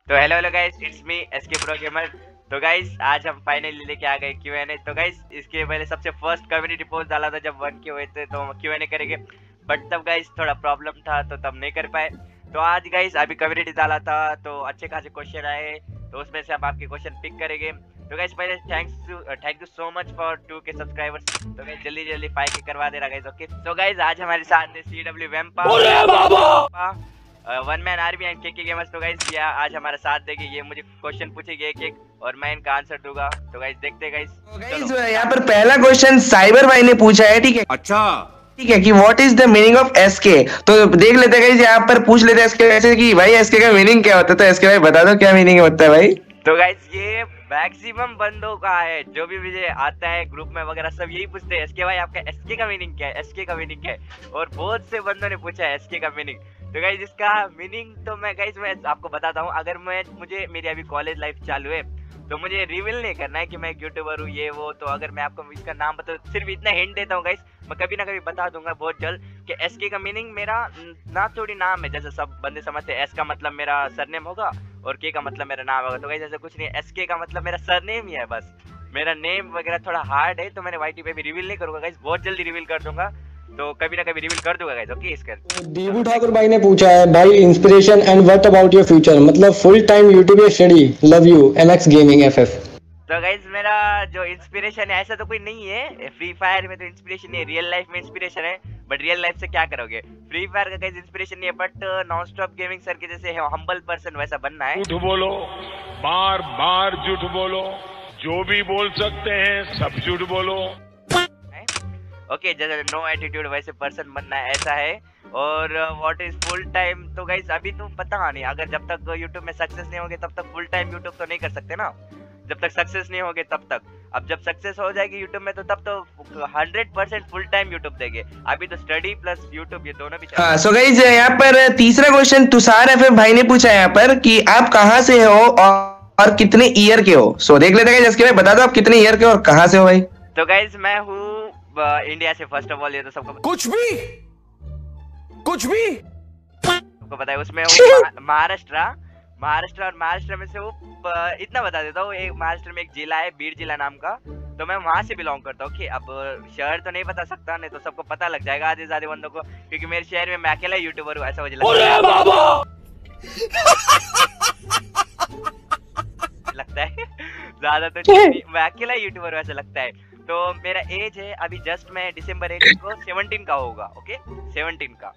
तो hello hello guys, it's me SK pro gamer. तो guys आज हम फाइनली लेके आ गए Q&A। तो गाइस इसके पहले सबसे फर्स्ट कम्युनिटी पोस्ट डाला था जब 1K हुए थे, तो Q&A करेंगे, बट तब गाइस थोड़ा प्रॉब्लम था तो तब नहीं कर पाए। तो आज गाइस अभी कम्युनिटी डाला था तो अच्छे खासे क्वेश्चन आए, तो उसमें से हम आपके क्वेश्चन पिक करेंगे। तो गाइस पहले thank you so much for 2K subscribers. तो गाइस जल्दी जल्दी 5K करवा देना गाइस, ओके। तो गाइस आज हमारे साथ है CW Vempa, one man army and KK gamers. तो गाइस ये आज हमारा साथ देंगे, ये मुझे क्वेश्चन पूछेंगे एक एक और मैं इनका आंसर दूंगा। तो गाइस देखते हैं गाइस। तो गाइस यहाँ पर पहला क्वेश्चन साइबर भाई ने पूछा है, ठीक है। अच्छा ठीक है कि what is the meaning of SK। तो देख लेते हैं गाइस, यहाँ पर पूछ लेते हैं SK वैसे कि भाई SK का मीनिंग क्या होता है। तो SK भाई बता दो क्या मीनिंग होता है भाई। तो गाइस ये मैक्सिमम बंदों का है, जो भी मुझे आता है ग्रुप में वगैरह सब यही पूछते हैं, SK भाई आपका SK का मीनिंग क्या है, SK का मीनिंग क्या है। और बहुत से बंदों ने पूछा है SK का मीनिंग। तो गाइस इसका मीनिंग तो मैं आपको बताता हूँ। अगर मुझे मेरी अभी कॉलेज लाइफ चालू है तो मुझे रिवील नहीं करना है कि मैं एक यूट्यूबर हूँ ये वो। तो अगर मैं आपको इसका नाम बता, सिर्फ इतना हिंट देता हूँ गाइस, मैं कभी ना कभी बता दूंगा बहुत जल्द कि SK का मीनिंग मेरा ना थोड़ी नाम है, जैसे सब बंदे समझते हैं। S का मतलब मेरा सरनेम होगा और K का मतलब मेरा नाम होगा। तो गाइस ऐसा कुछ नहीं है, SK का मतलब मेरा सरनेम ही है बस। मेरा नेम वगैरह थोड़ा हार्ड है तो मैंने YT पे भी रिवील नहीं करूंगा गाइस, बहुत जल्दी रिवील कर दूंगा। तो कभी ना कभी रिवील कर दूंगा गाइस, ओके। इसका दीबू ठाकुर भाई ने पूछा है, भाई inspiration and what about your future, मतलब फुल टाइम यूट्यूब या study, love you MX gaming FF। तो गाइस मेरा जो इंस्पिरेशन है ऐसा तो कोई नहीं है, फ्री फायर में तो इंस्पिरेशन नहीं है, रियल लाइफ में इंस्पिरेशन है। बट रियल लाइफ से क्या करोगे, फ्री फायर का गाइस इंस्पिरेशन नहीं है, but non stop gaming sir के जैसे हम्बल पर्सन वैसा बनना है। झूठ बोलो, बार बार झूठ बोलो, जो भी बोल सकते हैं सब झूठ बोलो। ओके जैसे नो एटीट्यूड वैसे पर्सन बनना है, ऐसा है। और व्हाट इज फुल टाइम, तो गाइस अभी तो पता नहीं, अगर जब तक यूट्यूब में सक्सेस नहीं होगे तब तक फुल टाइम यूट्यूब तो नहीं कर सकते ना, जब तक सक्सेस नहीं होगे तब तक। अब जब सक्सेस हो जाएगी यूट्यूब में तो तब तो 100% फुल टाइम यूट्यूब देंगे। अभी तो स्टडी प्लस यूट्यूब ये दोनों भी। हाँ सो गाइस यहाँ पर तीसरा क्वेश्चन तुषार FF भाई ने पूछा है यहाँ पर कि आप कहाँ से हो और कितने ईयर के हो। सो देख लेते हैं SK भाई बता दो आप कितने ईयर के हो और कहाँ से हो भाई। तो गाइस मैं हूँ इंडिया से, फर्स्ट ऑफ ऑल ये तो सबको कुछ भी सबको पता है। उसमें हूँ महाराष्ट्र और महाराष्ट्र में से वो इतना बता देता हूँ, एक महाराष्ट्र में एक जिला है बीड जिला नाम का, तो मैं वहां से बिलोंग करता हूँ। अब शहर तो नहीं बता सकता, नहीं तो सबको पता लग जाएगा आधे ज्यादा बंदों को, क्योंकि मेरे शहर में मैं अकेला यूट्यूबर हूँ, ऐसा मुझे लगता है ज्यादा तो मैं अकेला यूट्यूबर हूँ ऐसा लगता है। तो मेरा एज है अभी जस्ट मैं दिसंबर 8 को 17 का होगा, ओके 17 का।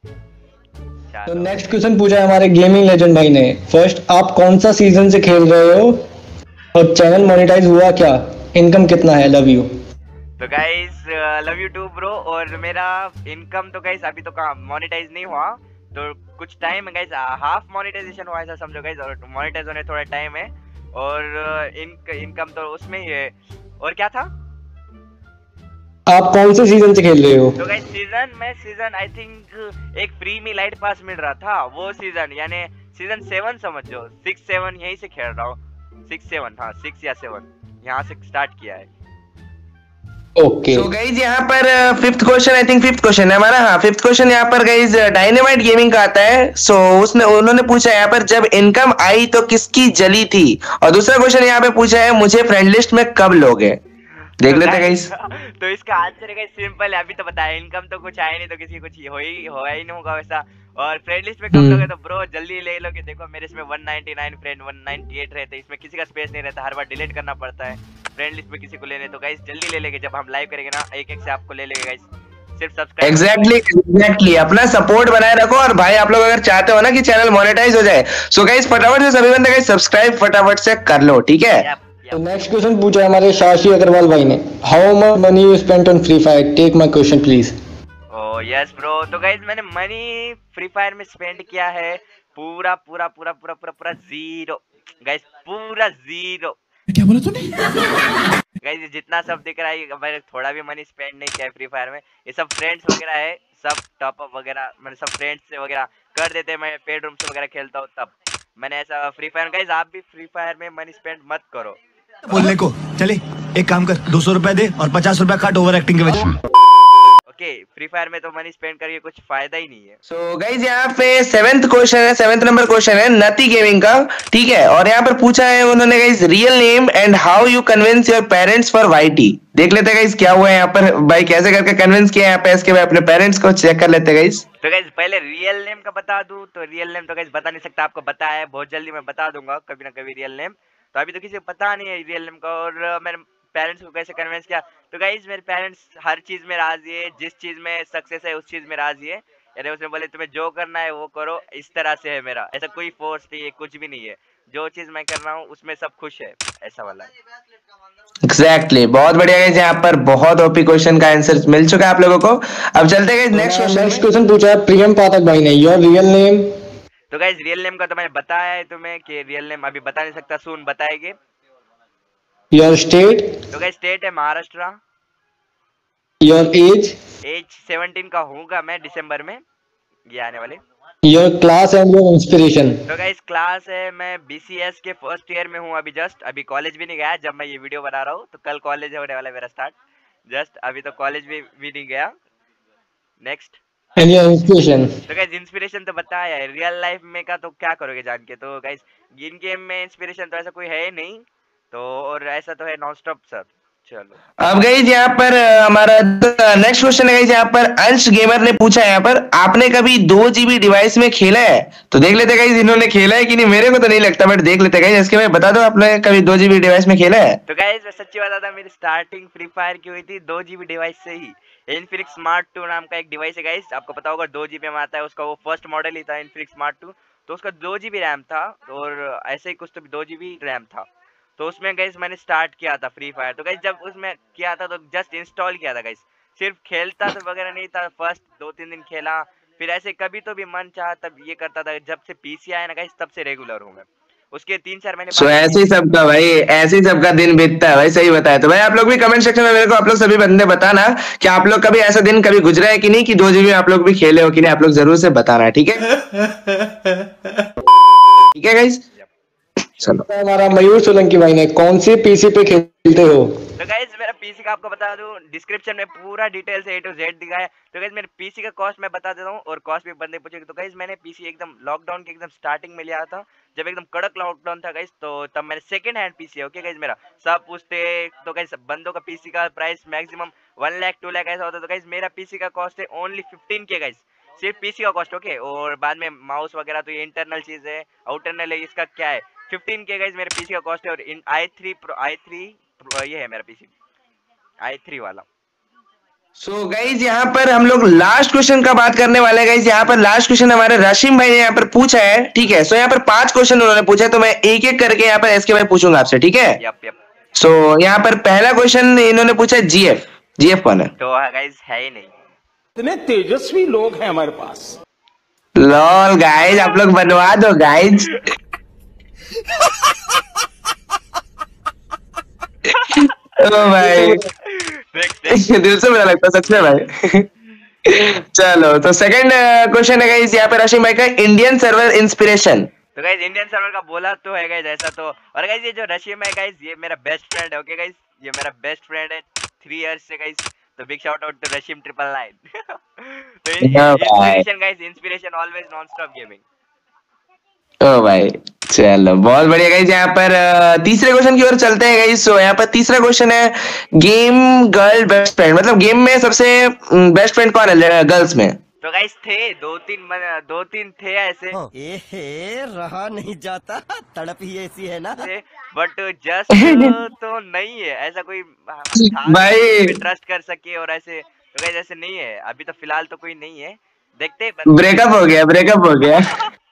तो नेक्स्ट क्वेश्चन पूछा है हमारे गेमिंग लेजेंड भाई ने, फर्स्ट आप कौन सा सीजन से खेल रहे हो और चैनल मोनेटाइज हुआ क्या, इनकम कितना है, लव यू। तो guys love you too bro. और मेरा इनकम तो गाइस अभी तो मोनेटाइज नहीं हुआ, तो कुछ टाइम है गाइस, हाफ मोनेटाइजेशन हुआ ऐसा समझो गाइस, और मोनेटाइज होने थोड़ा टाइम है। और इनकम तो उसमें ही है। और क्या था, आप कौन से सीजन से खेल रहे हो। तो गाइस सीजन आई थिंक एक फ्री में लाइट पास मिल रहा था, वो सीजन यानी सीजन 7 समझो, 6-7 यहीं से खेल रहा हूँ, 6-7 हाँ 6 या 7 यहाँ से स्टार्ट किया है। ओके सो गाइस यहाँ पर fifth question, I think fifth question है हमारा। हाँ फिफ्थ क्वेश्चन यहाँ पर गाइस डायनामाइट गेमिंग का आता है। सो उन्होंने पूछा यहाँ पर जब इनकम आई तो किसकी जली थी। और दूसरा क्वेश्चन यहाँ पे पूछा है मुझे फ्रेंड लिस्ट में कब लोगे। देख लेते हैं गाइस। तो इसका आंसर है गाइस सिंपल है, अभी तो बताया, इनकम तो कुछ आया नहीं तो किसी कुछ होया ही नहीं होगा वैसा। और फ्रेंड लिस्ट में कब लोगे तो ब्रो जल्दी ले लो, कि देखो मेरे इसमें 199 फ्रेंड 198 रहते, इसमें किसी का स्पेस नहीं रहता, हर बार डिलीट करना पड़ता है फ्रेंड लिस्ट में किसी को लेने। तो गाइस जल्दी ले लेंगे, जब हम लाइव करेंगे ना एक एक से आपको ले लेंगे गाइस, सिर्फ सब्सक्राइब। एग्जैक्टली अपना सपोर्ट बनाए रखो। और भाई आप लोग अगर चाहते हो ना कि चैनल मोनेटाइज हो जाए, सो गाइस फटाफट से सभी बंदे गाइस सब्सक्राइब फटाफट से कर लो, ठीक है। तो नेक्स्ट क्वेश्चन पूछा है हमारे शाशी अग्रवाल भाई ने, how much money you spent on free fire, take my question please. Oh yes bro. तो गाइस मैंने मनी फ्री फायर में स्पेंड किया है पूरा जीरो गाइस, पूरा जीरो। क्या बोला तूने गाइस जितना सब दिख रहा है मैंने थोड़ा भी मनी स्पेंड नहीं किया है फ्री फायर में। ये सब फ्रेंड्स वगैरह है, सब टॉप अप वगैरह मैंने सब फ्रेंड्स से वगैरह कर देते हैं, मैं पेड रूम से वगैरह खेलता हूँ तब मैंने ऐसा फ्री फायर। गाइस आप भी फ्री फायर में मनी स्पेंड मत करो। बोलने को चले एक काम कर, 200 रुपए दे और 50 रुपए काट ओवर एक्टिंग के वजह। ओके, फ्री फायर में तो मनी स्पेंड करके कुछ फायदा ही नहीं है। सो गाइज यहाँ पे 7th क्वेश्चन है, 7th नंबर क्वेश्चन है नती गेमिंग का, ठीक है। और यहाँ पर पूछा है उन्होंने guys real name and how you convince your parents for YT. देख लेते गाइज क्या हुआ है यहाँ पर, भाई कैसे करके कन्विंस किया यहाँ पे इसके भाई अपने पेरेंट्स को, चेक कर लेते गाइज। तो गाइज पहले रियल नेम का बता दूं, तो रियल नेम तो गाइज बता नहीं सकता, आपको बता है, बहुत जल्दी मैं बता दूंगा कभी ना कभी रियल नेम। तो अभी तो किसी को पता नहीं है रियल नेम का। और मैंने पेरेंट्स को कैसे कन्विंस किया, तो गाइज मेरे पेरेंट्स हर चीज में राजी है, जिस चीज में सक्सेस है उस चीज में राजी है। यानी उसने बोले तुम्हें जो करना है वो करो, इस तरह से है मेरा, ऐसा कोई फोर्स नहीं है, कुछ भी नहीं है, जो चीज मैं कर रहा हूँ उसमें सब खुश है, ऐसा वाला है। एग्जैक्टली, बहुत बढ़िया गाइज, यहाँ पर बहुत ओपी क्वेश्चन का आंसर मिल चुका है आप लोगों को। अब चलते हैं नेक्स्ट क्वेश्चन। नेक्स्ट क्वेश्चन पूछा है प्रियम पाठक भाई ने, योर रियल नेम। तो गाइज रियल नेम का तो मैंने बताया है तुम्हें कि रियल नेम अभी बता नहीं सकता, सून बताएंगे। Your state. तो गाइज स्टेट है महाराष्ट्र। Your age. एज 17 का होऊंगा मैं दिसंबर में, ये आने वाले। Your class and your inspiration. तो गाइस क्लास है, मैं बीसीएस के फर्स्ट ईयर में हूँ अभी, जस्ट अभी कॉलेज भी नहीं गया जब मैं ये वीडियो बना रहा हूँ, तो कल कॉलेज होने वाला है मेरा स्टार्ट, जस्ट अभी तो कॉलेज भी नहीं गया। नेक्स्ट। And your inspiration. तो गाइस इंस्पिरेशन तो बताया है, रियल लाइफ में का तो क्या करोगे जान के। तो गाइस इन गेम में इंस्पिरेशन तो ऐसा कोई है नहीं, तो और ऐसा तो है नॉन स्टॉप सर। चलो अब गाइज यहाँ पर हमारा नेक्स्ट क्वेश्चन है गाइज, यहाँ पर अंश गेमर ने पूछा है यहाँ पर, आपने कभी 2 GB डिवाइस में खेला है? तो देख लेते गाइज इन्होंने खेला है कि नहीं, मेरे को तो नहीं लगता, बट देख लेते गाइज। इसके बाद बता दो आपने कभी 2 GB डिवाइस में खेला है? तो गाइस मैं सच्ची बता था, मेरी स्टार्टिंग फ्री फायर की हुई थी 2 GB डिवाइस से ही। इनफिनिक्स स्मार्ट 2 नाम का एक डिवाइस है गाइस, आपको पता होगा 2 GB में आता है, उसका वो फर्स्ट मॉडल ही था इनफिनिक्स स्मार्ट 2। तो उसका 2 GB रैम था, और ऐसे ही कुछ तो 2 GB रैम था। तो उसमें गाइस मैंने स्टार्ट किया था फ्री फायर। तो गाइस जब उसमें किया था तो जस्ट इंस्टॉल किया था गाइस, सिर्फ खेलता तो वगैरह नहीं था। फर्स्ट 2-3 दिन खेला, फिर ऐसे कभी तो भी मन चाहा तब ये करता था। जब से पीसी आया ना गाइस, तब से रेगुलर हूँ मैं। उसके 3-4 महीने सो ऐसे ही सबका भाई, ऐसे ही सबका दिन बीतता है भाई, सही बताया। तो भाई आप लोग भी कमेंट सेक्शन में मेरे को आप लोग सभी बंदे बताना कि आप लोग कभी ऐसा दिन कभी गुजरा है कि नहीं कि 2 GB आप लोग भी खेले हो कि नहीं, आप लोग जरूर से बताना, ठीक है? ठीक है गाइस, चलो। हमारा मयूर सोलंकी भाई ने, कौन से पीसी पे खेलते हो? तो गाइस मेरा पीसी का आपको बता दूं, डिस्क्रिप्शन में पूरा डिटेल से A to Z दिखा है। तो गाइस मेरे पीसी का कॉस्ट मैं बता देता हूँ, और कॉस्ट भी बंदे पूछेंगे। तो गाइस मैंने पीसी एकदम लॉकडाउन के एकदम स्टार्टिंग में लिया था, जब एकदम कड़क लॉकडाउन था गाइस, तो तब मैंने सेकंड हैंड पीसी है। ओके गाइस, मेरा सब पूछते तो गाइस बंदों का पीसी का प्राइस मैक्सिमम 1 लाख 2 लाख ऐसा होता है। तो गाइस मेरा पीसी का कॉस्ट है ओनली 15K गाइस, सिर्फ पीसी का कॉस्ट। ओके, और बाद में माउस वगैरह तो ये इंटरनल चीज है, आउटरनल है, इसका क्या है 15K गाइस मेरे पीसी का कॉस्ट है। और इन i3 ये है मेरा पीसी, i3 वाला। सो गाइज यहाँ पर हम लोग लास्ट क्वेश्चन का बात करने वाले हैं गाइज। यहाँ पर लास्ट क्वेश्चन हमारे रशीम भाई ने यहाँ पर पूछा है, ठीक है। सो यहाँ पर 5 क्वेश्चन उन्होंने पूछा है, तो मैं एक एक करके यहाँ पर एसके भाई पूछूंगा आपसे, ठीक है? यप। सो यहाँ पर पहला क्वेश्चन इन्होंने पूछा है जीएफ कौन है? तो गाइस है ही नहीं, इतने तेजस्वी लोग हैं हमारे पास। लॉल गाइज, आप लोग बनवा दो गाइज। ओ भाई दिल से बुरा लगता है सच में भाई। चलो, तो सेकंड क्वेश्चन है गाइस यहाँ पे रशीम भाई का, इंडियन सर्वर इंस्पिरेशन। तो गाइस इंडियन सर्वर का बोला तो है गाइस ऐसा तो। और गाइस ये जो रशीम है गाइस, ये मेरा बेस्ट फ्रेंड है। ओके गाइस, ये मेरा बेस्ट फ्रेंड है 3 इयर्स से गाइस, तो big shout out to Rashim 999। तो inspiration guys, inspiration always non stop gaming. ओ भाई चलो, बहुत बढ़िया गाइस। यहाँ पर तीसरे क्वेश्चन की ओर चलते हैं गाइस। सो यहाँ पर तीसरा क्वेश्चन है, गेम गर्ल बेस्ट फ्रेंड, मतलब गेम में सबसे बेस्ट फ्रेंड कौन है गर्ल्स में? तो गाइस थे 2-3 थे ऐसे, रहा नहीं जाता, तड़प ही ऐसी है ना। बट जस्ट तो नहीं है ऐसा कोई भाई ट्रस्ट कर सके और ऐसे। तो गाइस ऐसे नहीं है अभी, तो फिलहाल तो कोई नहीं है, देखते। ब्रेकअप हो गया, ब्रेकअप हो गया।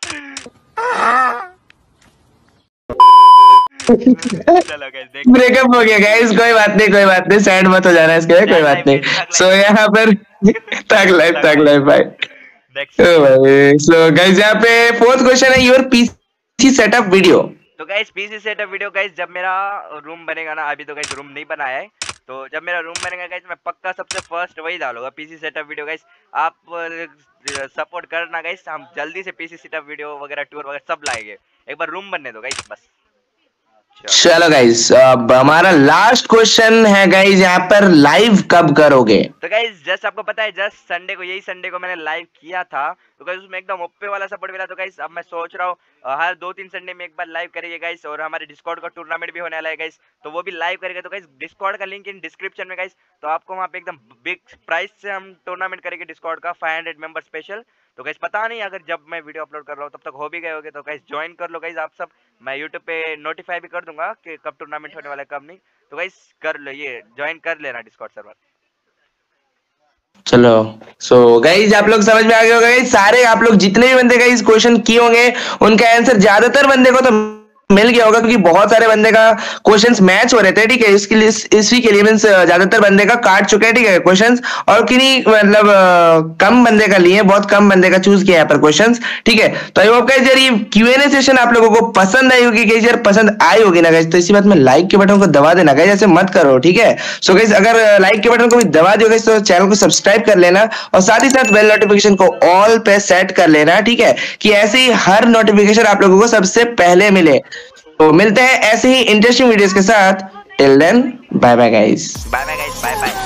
चलो गाइस देख, ब्रेकअप हो गया गाइस, कोई बात नहीं, कोई बात नहीं, सैड मत हो जाना इसके, कोई बात नहीं। सो यहाँ पर तक लाइफ भाई। सो गाइस यहाँ पे फोर्थ क्वेश्चन है, योर पीसी सेटअप वीडियो। तो guys PC setup video guys, जब मेरा रूम बनेगा ना, अभी तो गाइस रूम नहीं बनाया है, तो जब मेरा रूम बनेगा गाइस, मैं पक्का सबसे फर्स्ट वही डालूंगा पीसी सेटअप वीडियो गाइस। आप सपोर्ट करना गाइस, हम जल्दी से पीसी सेटअप वीडियो वगैरह टूर वगैरह सब लाएंगे। एक बार रूम बनने दो गाइस बस। चलो गाइस, अब हमारा लास्ट क्वेश्चन है गाइस, यहाँ पर लाइव कब करोगे? तो गाइस जस्ट आपको पता है, जस्ट संडे को, यही संडे को मैंने लाइव किया था, तो गाइस उसमें एकदम ओपे वाला सपोर्ट मिला। तो गाइस अब मैं सोच रहा हूँ हर 2-3 संडे में एक बार लाइव करेंगे गाइस, और हमारे डिस्कॉर्ड का टूर्नामेंट भी होने वाला है गाइस, तो वो भी लाइव करेंगे। तो गाइस डिस्कॉर्ड का लिंक इन डिस्क्रिप्शन में गाइस, तो आपको वहाँ पे एकदम बिग प्राइस से हम टूर्नामेंट करेंगे डिस्कॉर्ड का 500 मेंबर स्पेशल। तो गाइस पता नहीं, अगर जब मैं वीडियो अपलोड कर रहा हूँ तब तक हो भी गए होगे, तो गाइस ज्वाइन कर लो गाइस आप सब। मैं यूट्यूब पे नोटिफाई भी कर दूंगा कि कब टूर्नामेंट होने वाला है कब नहीं, तो गाइस कर लो, ये ज्वाइन कर लेना डिस्कॉर्ड सर्वर। चलो सो गाइज आप लोग समझ में आ गए होगा गाइज, सारे आप लोग जितने भी बंदे गाइज क्वेश्चन किए होंगे उनका आंसर ज्यादातर बंदे को तो मिल गया होगा, क्योंकि बहुत सारे बंदे का क्वेश्चंस मैच हो रहे थे, ठीक है। इसके लिए इसी के लिए मींस ज्यादातर बंदे का काट चुके हैं, ठीक है, क्वेश्चंस, और किन्हीं मतलब कम बंदे का लिए, बहुत कम बंदे का चूज किया यहाँ पर क्वेश्चंस, ठीक है। तो आई होप गाइस यार ये Q&A सेशन आप लोगों को पसंद आई होगी गाइस, यार पसंद आई होगी ना गाइस, तो इसी बात में लाइक के बटन को दबा देना गाइस, ऐसे मत करो, ठीक है। सो गाइस अगर लाइक के बटन को भी दबा दियो गाइस, तो चैनल को सब्सक्राइब कर लेना, और साथ ही साथ बेल नोटिफिकेशन को ऑल पे सेट कर लेना, ठीक है, कि ऐसे ही हर नोटिफिकेशन आप लोगों को सबसे पहले मिले। तो मिलते हैं ऐसे ही इंटरेस्टिंग वीडियोस के साथ, till then bye bye guys, bye bye guys, bye bye.